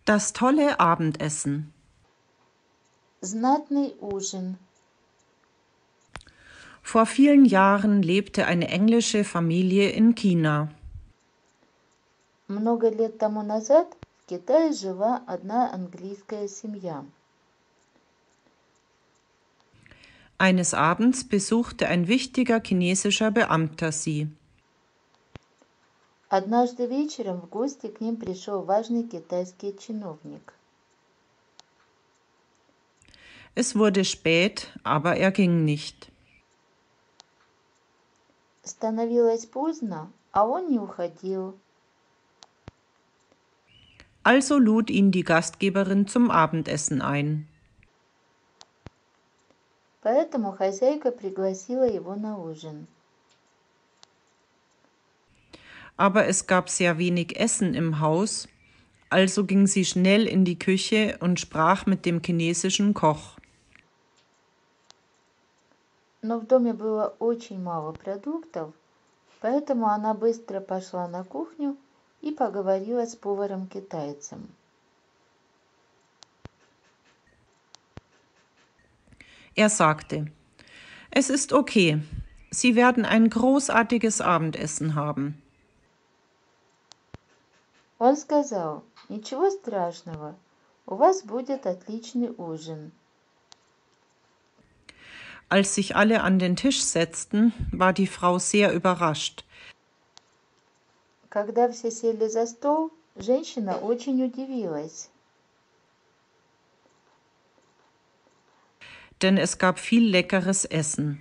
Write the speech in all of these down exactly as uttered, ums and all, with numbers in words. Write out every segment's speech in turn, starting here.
Das tolle Abendessen. Знатный ужин. Vor vielen Jahren lebte eine englische Familie in China. Много лет тому назад в Китае жила одна английская семья. Eines Abends besuchte ein wichtiger chinesischer Beamter sie. Однажды вечером в гости к ним пришел важный китайский чиновник. Es wurde spät, aber er ging nicht. Становилось поздно, а он не уходил. Also lud ihn die Gastgeberin zum Abendessen ein. Поэтому хозяйка пригласила его на ужин. Aber es gab sehr wenig Essen im Haus, also ging sie schnell in die Küche und sprach mit dem chinesischen Koch. Но в доме было очень мало продуктов, поэтому она быстро пошла на кухню и поговорила с поваром-китайцем. Er sagte: Es ist okay, Sie werden ein großartiges Abendessen haben. Он сказал: «Ничего страшного, у вас будет отличный ужин». Als sich alle an den Tisch setzten, war die Frau sehr überrascht. Когда все сели за стол, женщина очень удивилась. Denn es gab viel leckeres Essen.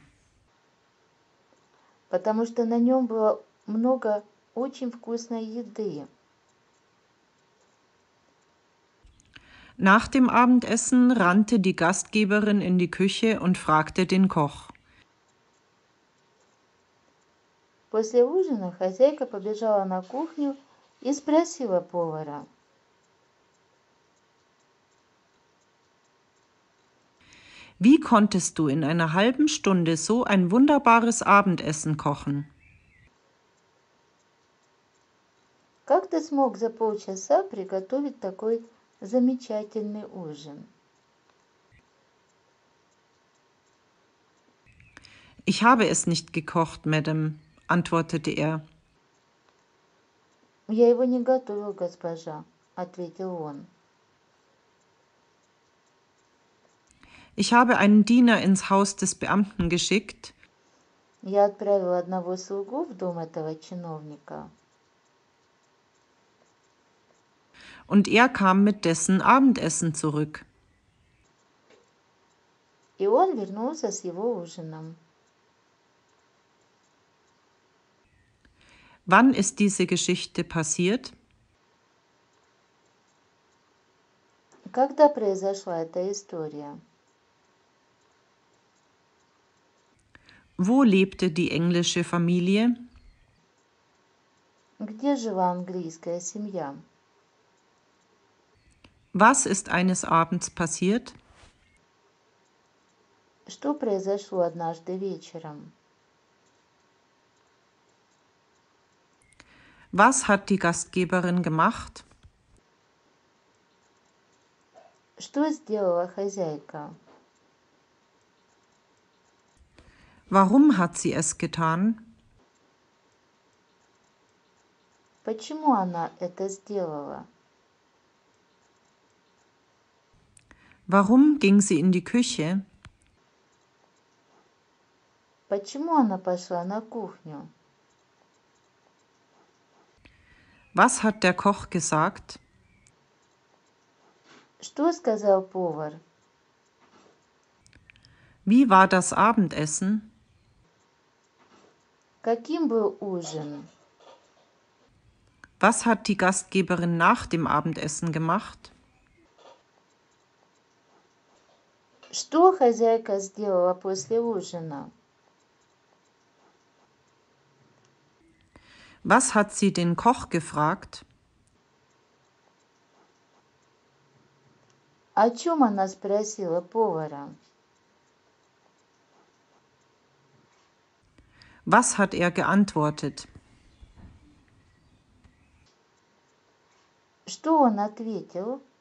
Потому что на нем было много очень вкусной еды. Nach dem Abendessen rannte die Gastgeberin in die Küche und fragte den Koch: После ужина хозяйка побежала на кухню и спросила повара: Wie konntest du in einer halben Stunde so ein wunderbares Abendessen kochen? «Как ты смог за полчаса приготовить такой замечательный ужин?» Ich habe es nicht gekocht, Madame, antwortete er. «Я его не готовил, госпожа», — ответил он. Ich habe einen Diener ins Haus des Beamten geschickt, Я отправил одного слугу в дом этого чиновника, und er kam mit dessen Abendessen zurück. и он вернулся с его ужином. Wann ist diese Geschichte passiert? Когда произошла эта история? Wo lebte die englische Familie? Где жила английская семья? Was ist eines Abends passiert? Что произошло однажды вечером? Was hat die Gastgeberin gemacht? Что сделала хозяйка? Warum hat sie es getan? Почему она это сделала? Warum ging sie in die Küche? Почему она пошла на кухню? Was hat der Koch gesagt? Что сказал повар? Wie war das Abendessen? Каким был ужин? Was hat die Gastgeberin nach dem Abendessen gemacht? Что хозяйка сделала после ужина? Was hat sie den Koch gefragt? О чем она спросила повара? Was hat er geantwortet? Что он ответил?